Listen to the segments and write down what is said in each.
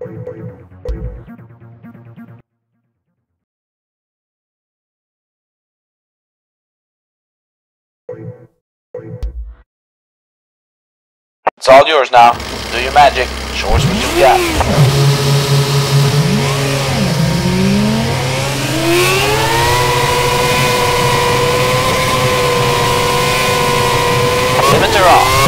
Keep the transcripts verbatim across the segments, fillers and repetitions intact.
It's all yours now. Do your magic. Show us what you got. Limiter off.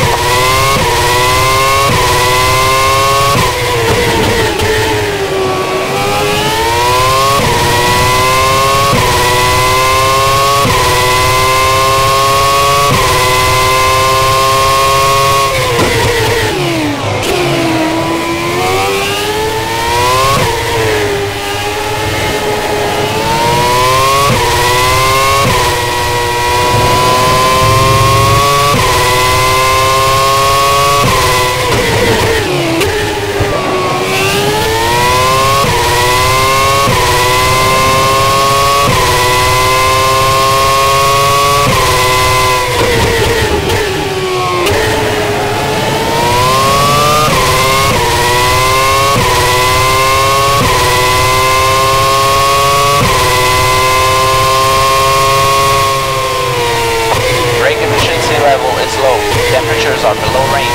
Level is low. Temperatures are below range.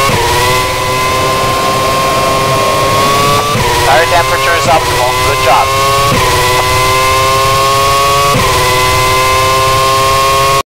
Tire temperature is optimal. Good job.